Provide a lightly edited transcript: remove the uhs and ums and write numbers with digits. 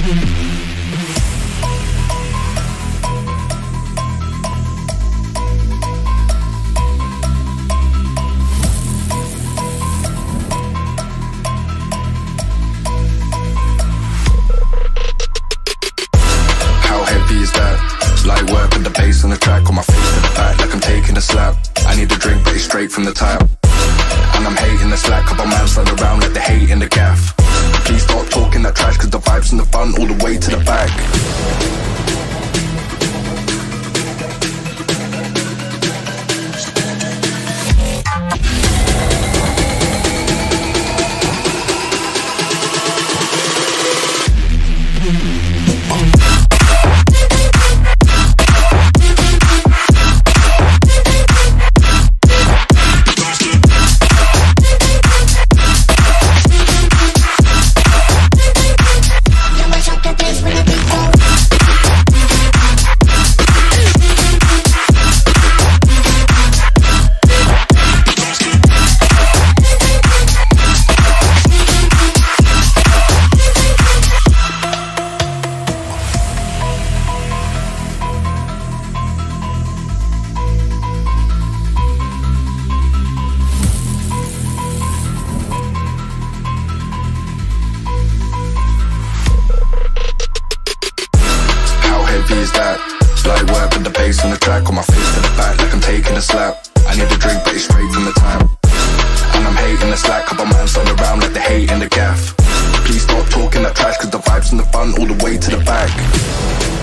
Light work with the bass on the track, on my face to the back like I'm taking a slap. I need a drink but it's straight from the tap, and I'm hating the slack. Couple man stand around like they hate in the gaff. Please stop talking that trash, cause the vibes and the fun all the way to the back. Is that light work with the bass on the track, on my face to the back like I'm taking a slap. I need a drink but it's straight from the tap, and I'm hating the slack. Couple man stand around like they hate in the gaff. Please stop talking that trash, cause the vibes and the fun all the way to the back.